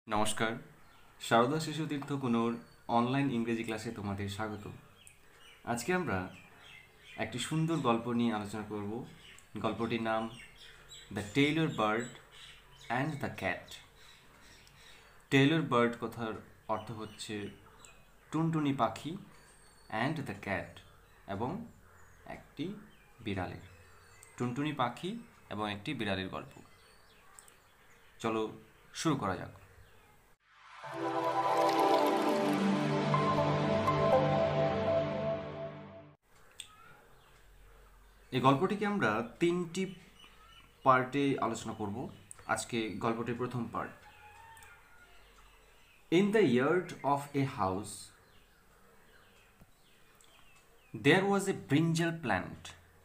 নমস্কার, সারদা শিশু তীর্থ কুনোর অনলাইন ইংরেজি ক্লাসে তোমাদের স্বাগত। আজকে আমরা একটি সুন্দর গল্প নিয়ে আলোচনা করব। গল্পটির নাম the tailor bird and the cat. Tailor bird কথার অর্থ হচ্ছে টুনটুনি পাখি, অ্যান্ড দ্য ক্যাট এবং একটি বিড়ালের। টুনটুনি পাখি এবং একটি বিড়ালের গল্প। চলো শুরু করা যাক। এই গল্পটিকে আমরা তিনটি পার্টে আলোচনা করব। আজকে গল্পটির প্রথম part. In the yard of a house there was a brinjal plant.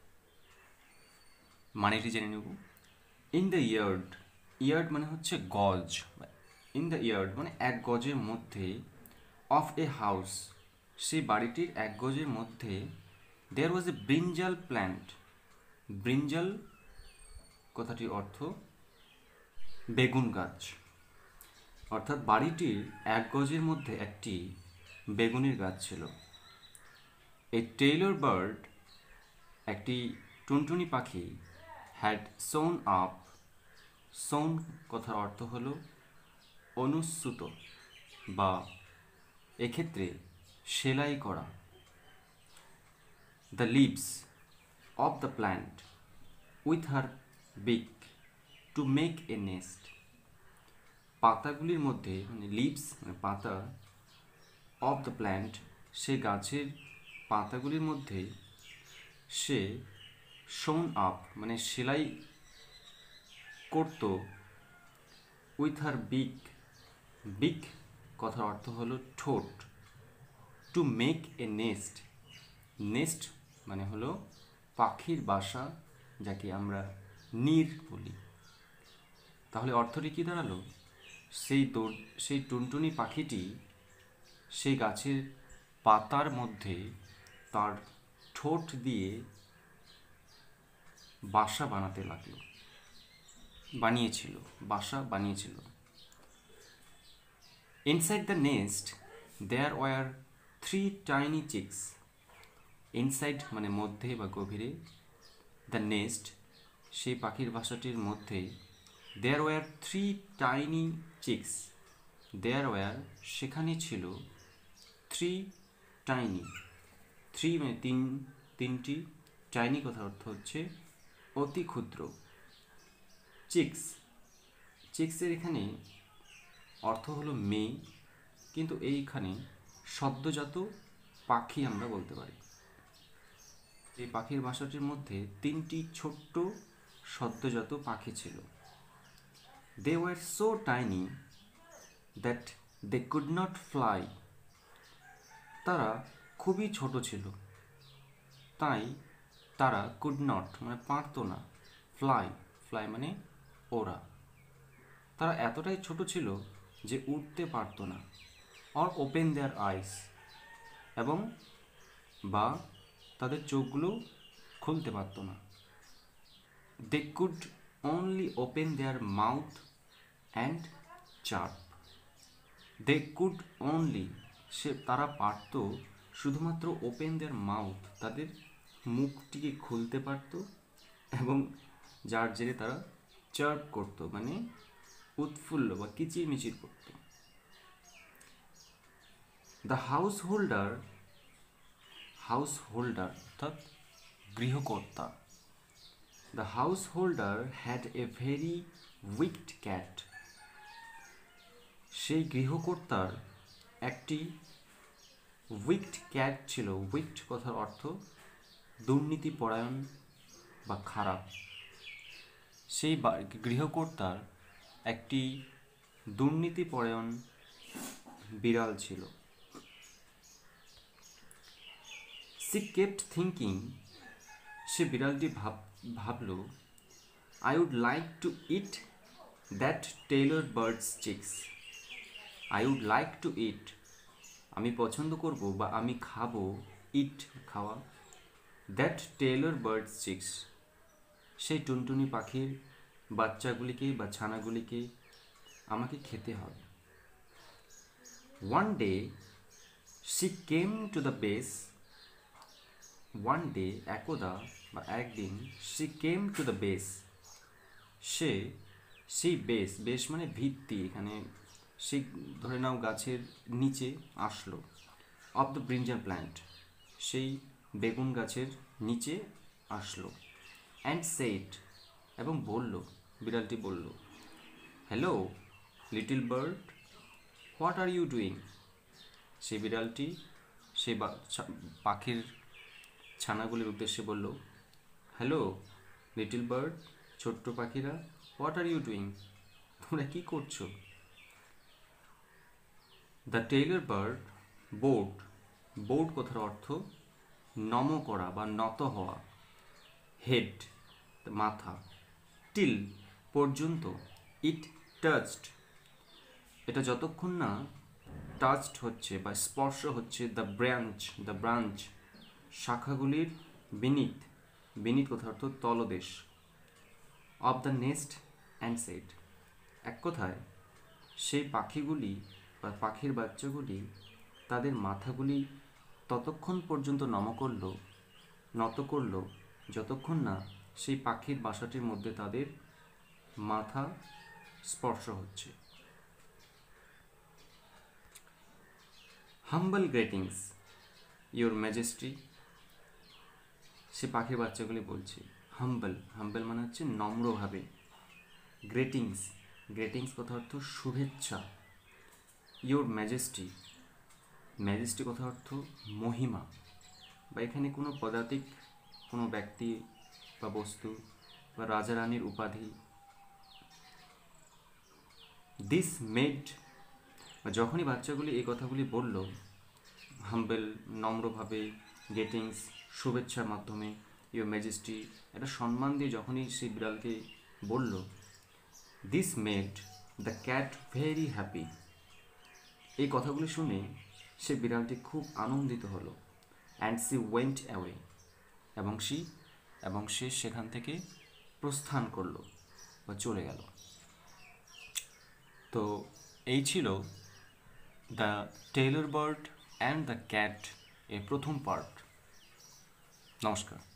মানেটি জেনে নেব। ইন দ্য ইয়ার্ড, ইয়ার্ড মানে হচ্ছে গজ। ইন দ্য ইয়ার্ড মানে এক গজের মধ্যে, অফ এ হাউস সেই বাড়িটির এক গজের মধ্যে, there was a brinjal plant. Brinjal কথাটির অর্থ বেগুন গাছ, অর্থাৎ বাড়িটির এক গজের মধ্যে একটি বেগুনের গাছ ছিল। এ টেইলর বার্ড, একটি টুনটুনি পাখি, হ্যাড সোন আপ। সোন কথার অর্থ হল অনুস্যুত বা এক্ষেত্রে সেলাই করা। The leaves of the plant with her beak to make a nest. পাতাগুলির মধ্যে, মানে লিভস মানে পাতা, অফ দ্য প্ল্যান্ট সে গাছের পাতাগুলির মধ্যে সে শোন আপ মানে সেলাই করত। উইথ হার বিক, বিক কথার অর্থ হলো ঠোঁট। To make a nest, nest মানে হলো পাখির বাসা, যাকে আমরা নীড় বলি। তাহলে অর্থটি কী দাঁড়ালো? সেই টুনটুনি পাখিটি সেই গাছের পাতার মধ্যে তার ঠোঁট দিয়ে বাসা বানাতে লাগলো, বাসা বানিয়েছিল। Inside the nest there were 3 tiny chicks. Inside মানে মধ্যে বা গভীরে, দ্য নেস্ট সেই পাখির বাসাটির মধ্যে, there were 3 tiny chicks. There were সেখানে ছিল 3 টাইনি, 3 মানে তিনটি, টাইনি কথার অর্থ হচ্ছে অতি ক্ষুদ্র। চিক্স, চিক্সের এখানে অর্থ হলো মেয়ে, কিন্তু এইখানে সদ্যজাত পাখি আমরা বলতে পারি। এই পাখির বাসাটির মধ্যে 3টি ছোট্ট সদ্যজাত পাখি ছিল। They were so tiny that they could not fly. তারা খুবই ছোট ছিল, তাই তারা কুড নট মানে পারত না, ফ্লাই, ফ্লাই মানে ওরা। তারা এতটাই ছোট ছিল যে উঠতে পারত না। অর ওপেন দেয়ার আইস, এবং বা তাদের চোখগুলো খুলতে পারত না। They could only open their mouth and chirp. They could only তারা পারত শুধুমাত্র ওপেন দেয়ার মাউথ, তাদের মুখটিকে খুলতে পারত, এবং যার জেরে তারা চার্প করত মানে উৎফুল্ল বা কিচিরমিচির করত। দ্য হাউস হোল্ডার অর্থাৎ গৃহকর্তা। The householder had a very wicked cat. সেই গৃহকর্তার একটি উইকড ক্যাট ছিল। উইকড কথার অর্থ দুর্নীতিপরায়ণ বা খারাপ। সেই গৃহকর্তার একটি দুর্নীতিপরায়ণ বিড়াল ছিল। সি কেপ্ট থিঙ্কিং, সে বিড়ালটি ভাবল, I would like to eat that tailor birds chicks. I would like to eat, আমি পছন্দ করব বা আমি খাবো, ইট খাওয়া, দ্যাট টেইলর বার্ডস চিক্স সেই টুনটুনি পাখির বাচ্চাগুলিকে বা ছানাগুলিকে আমাকে খেতে হবে। One day she came to the base. One day একদা বা একদিন she came to the base. সেই বেস মানে ভিত্তি, এখানে সে ধরে নাও গাছের নিচে আসলো, অফ দ্য ব্রিঞ্জাল প্ল্যান্ট, সেই বেগুন গাছের নিচে আসলো, অ্যান্ড সেড, এবং বলল, বিড়ালটি বলল, hello little bird, what are you doing. সেই বিড়ালটি সেই পাখির ছানাগুলির উদ্দেশ্যে বলল, হ্যালো লিটল বার্ড, ছোট্ট পাখিরা, হোয়াট আর ইউ ডুইং, তোমরা কী করছো। দ্য টেইলর বার্ড বোর্ড কথার অর্থ নম করা বা নত হওয়া, হেড মাথা, টিল পর্যন্ত, ইট টাচড এটা যতক্ষণ না টাচড হচ্ছে বা স্পর্শ হচ্ছে, দ্য ব্রাঞ্চ শাখাগুলির, বিনিত কথার অর্থ তলদেশ, of the nest and said এক কথায় সেই পাখিগুলি বা পাখির বাচ্চাগুলি তাদের মাথাগুলি ততক্ষণ পর্যন্ত নত করল যতক্ষণ না সেই পাখির বাসাটির মধ্যে তাদের মাথা স্পর্শ হচ্ছে। হাম্বল গ্রেটিংস ইউর ম্যাজেস্টি, সে পাখির বাচ্চাগুলি বলছে, হাম্বল মানে হচ্ছে নম্রভাবে, গ্রেটিংস কথা অর্থ শুভেচ্ছা, ইউর ম্যাজেস্টি কথা অর্থ মহিমা, বা এখানে কোনো পদাতিক কোনো ব্যক্তি বা বস্তু বা রাজা রানীর উপাধি। দিস মেড, যখনই বাচ্চাগুলি এই কথাগুলি বলল, হাম্বেল নম্রভাবে, গেটিংস শুভেচ্ছার মাধ্যমে, ইউর ম্যাজেস্টি একটা সম্মান দিয়ে যখনই সেই বিড়ালকে বলল, this made the cat very happy, এই কথাগুলি শুনে সে বিড়ালটি খুব আনন্দিত হলো, অ্যান্ড সি ওয়েন্ট অ্যাওয়ে, এবং সে সেখান থেকে প্রস্থান করলো বা চলে গেল। তো এই ছিল the tailor bird and the cat এর প্রথম পার্ট। নমস্কার।